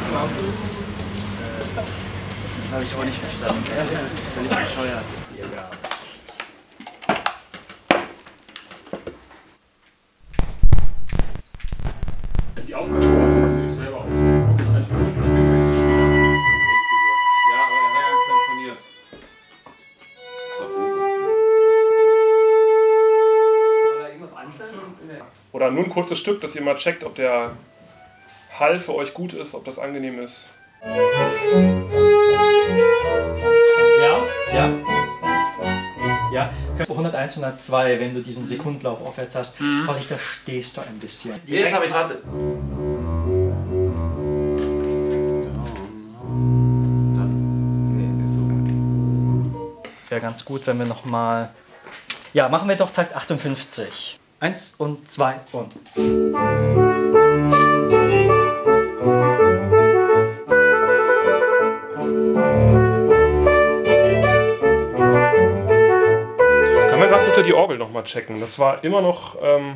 Das habe ich auch nicht verstanden. Völlig bescheuert. Die Aufgabe ist selber aus. Ja, aber der Herr ist transponiert. Oder nur ein kurzes Stück, dass ihr mal checkt, ob der Hall für euch gut ist, ob das angenehm ist. Ja. 101, 102, wenn du diesen Sekundenlauf aufwärts hast, Vorsicht, da stehst du ein bisschen. Jetzt habe ich es, warte. Wäre ganz gut, wenn wir nochmal... Ja, machen wir doch Takt 58. 1 und 2 und... Können wir gerade bitte die Orgel nochmal checken? Das war immer noch...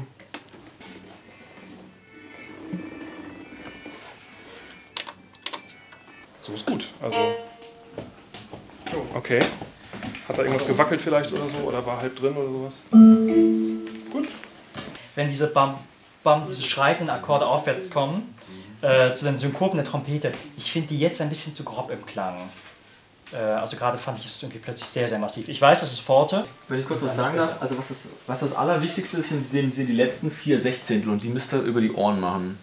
So ist gut. Also... Okay. Hat da irgendwas gewackelt vielleicht oder so? Oder war halb drin oder sowas? Gut. Wenn diese Bam, Bam, diese schreitenden Akkorde aufwärts kommen, zu den Synkopen der Trompete, ich finde die jetzt ein bisschen zu grob im Klang. Also gerade fand ich es irgendwie plötzlich sehr, sehr massiv. Ich weiß, das ist Forte. Wenn ich kurz was sagen darf, also was das Allerwichtigste ist, sind die letzten 4 Sechzehntel und die müsst ihr über die Ohren machen.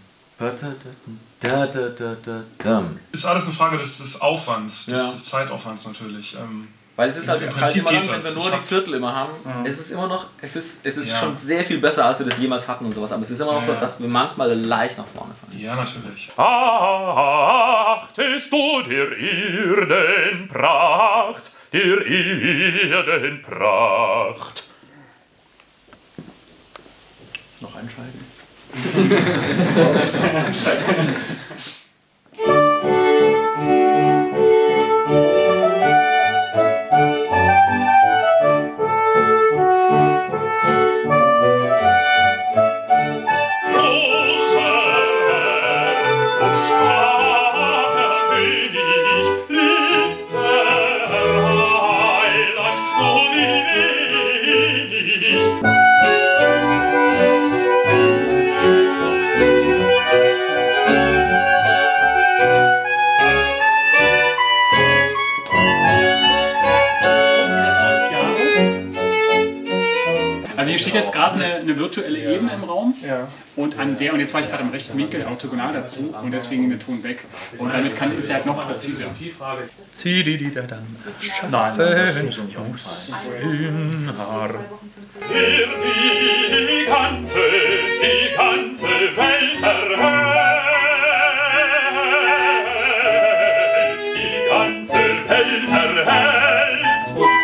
Ist alles eine Frage des Aufwands, Ja. des Zeitaufwands natürlich. Weil es ist halt Im immer Prinzip dann, geht wenn das. wir nur Ich die hab- Viertel immer haben, es ist immer noch, es ist schon sehr viel besser, als wir das jemals hatten und sowas, aber es ist immer noch so, dass wir manchmal leicht nach vorne fallen. Ja, natürlich. Achtest du der Erdenpracht, der Erdenpracht? Noch einschalten. Also hier steht jetzt gerade eine virtuelle Ebene im Raum Ja. und an der, und jetzt war ich gerade im rechten Winkel orthogonal dazu und deswegen ging der Ton weg. Und damit ist er halt noch präziser. Zieh die da dann. Nein, das ist nicht so ein Die ganze Welt erhält, die ganze Welt erhält.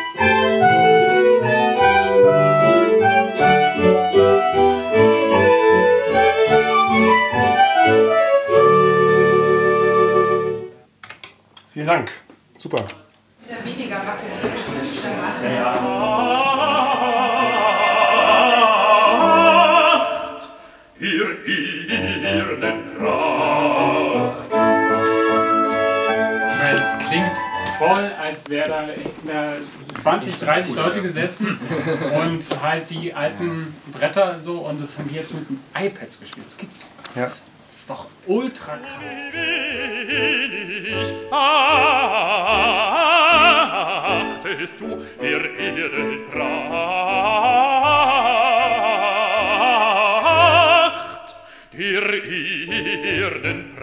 Vielen Dank. Super. Weniger wackelig. Ihr Erdenpracht. Es klingt voll, als wäre da 20, 30 Leute gesessen und halt die alten Bretter so und das haben die jetzt mit iPads gespielt. Das gibt's doch gar nicht. Ja. Das ist doch ultra krass. Achtest du der Erdenpracht, der Erdenpracht?